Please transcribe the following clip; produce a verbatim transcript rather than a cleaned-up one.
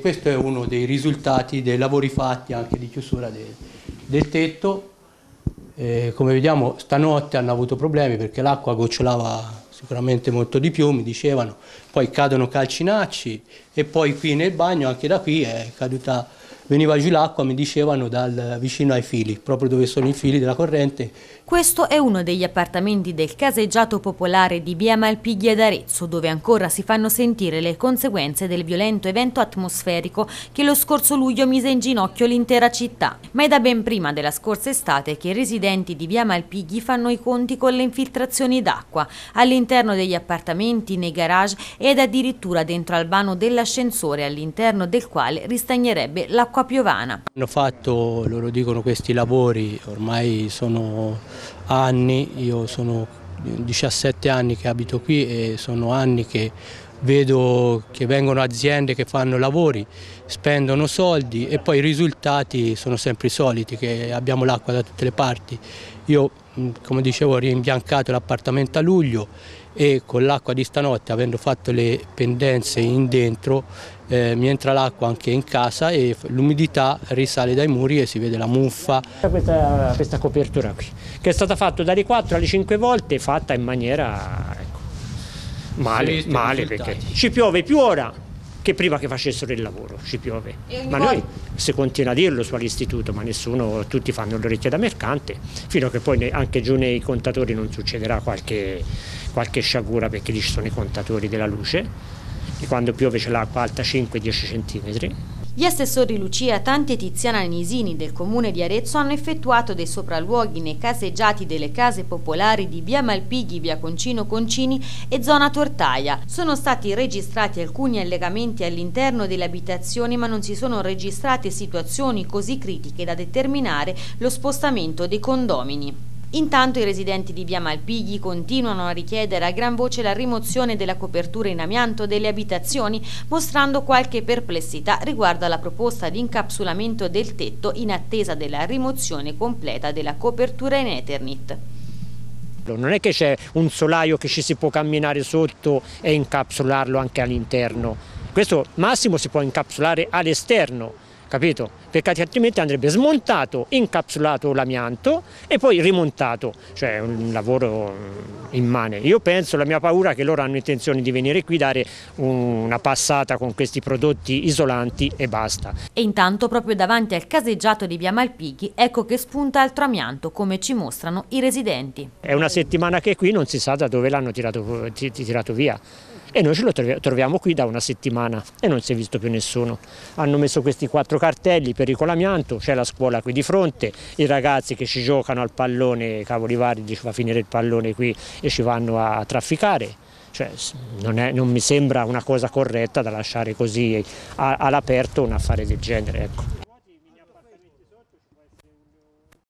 Questo è uno dei risultati dei lavori fatti anche di chiusura del, del tetto. Eh, come vediamo stanotte hanno avuto problemi perché l'acqua gocciolava sicuramente molto di più, mi dicevano, poi cadono calcinacci e poi qui nel bagno, anche da qui è caduta, veniva giù l'acqua, mi dicevano, dal, vicino ai fili, proprio dove sono i fili della corrente. Questo è uno degli appartamenti del caseggiato popolare di via Malpighi ad Arezzo, dove ancora si fanno sentire le conseguenze del violento evento atmosferico che lo scorso luglio mise in ginocchio l'intera città. Ma è da ben prima della scorsa estate che i residenti di via Malpighi fanno i conti con le infiltrazioni d'acqua all'interno degli appartamenti, nei garage ed addirittura dentro al vano dell'ascensore, all'interno del quale ristagnerebbe l'acqua piovana. Hanno fatto, loro dicono, questi lavori, ormai sono anni, io sono diciassette anni che abito qui e sono anni che vedo che vengono aziende che fanno lavori, spendono soldi e poi i risultati sono sempre i soliti, che abbiamo l'acqua da tutte le parti. Io, come dicevo, ho rimbiancato l'appartamento a luglio e con l'acqua di stanotte, avendo fatto le pendenze in dentro, eh, mi entra l'acqua anche in casa e l'umidità risale dai muri e si vede la muffa. Questa, questa copertura qui, che è stata fatta dalle quattro alle cinque volte, fatta in maniera, ecco, male, male perché ci piove più ora che prima che facessero il lavoro, ci piove. Ma noi si continua a dirlo su all'istituto, ma nessuno, tutti fanno l'orecchio da mercante, fino a che poi anche giù nei contatori non succederà qualche, qualche sciagura, perché lì ci sono i contatori della luce e quando piove c'è l'acqua alta cinque dieci centimetri. Gli assessori Lucia Tanti e Tiziana Nisini del comune di Arezzo hanno effettuato dei sopralluoghi nei caseggiati delle case popolari di via Malpighi, via Concino Concini e zona Tortaia. Sono stati registrati alcuni allegamenti all'interno delle abitazioni, ma non si sono registrate situazioni così critiche da determinare lo spostamento dei condomini. Intanto i residenti di via Malpighi continuano a richiedere a gran voce la rimozione della copertura in amianto delle abitazioni, mostrando qualche perplessità riguardo alla proposta di incapsulamento del tetto in attesa della rimozione completa della copertura in Eternit. Non è che c'è un solaio che ci si può camminare sotto e incapsularlo anche all'interno. Questo massimo si può incapsulare all'esterno, capito? Perché altrimenti andrebbe smontato, incapsulato l'amianto e poi rimontato, cioè un lavoro immane. Io penso, la mia paura è che loro hanno intenzione di venire qui, dare una passata con questi prodotti isolanti e basta. E intanto proprio davanti al caseggiato di via Malpighi ecco che spunta altro amianto, come ci mostrano i residenti. È una settimana che è qui, non si sa da dove l'hanno tirato, tirato via. E noi ce lo troviamo qui da una settimana e non si è visto più nessuno. Hanno messo questi quattro cartelli: pericolo amianto, c'è la scuola qui di fronte, i ragazzi che ci giocano al pallone, cavoli vari, ci fa finire il pallone qui e ci vanno a trafficare. Cioè, non, è, non mi sembra una cosa corretta da lasciare così all'aperto un affare del genere, ecco.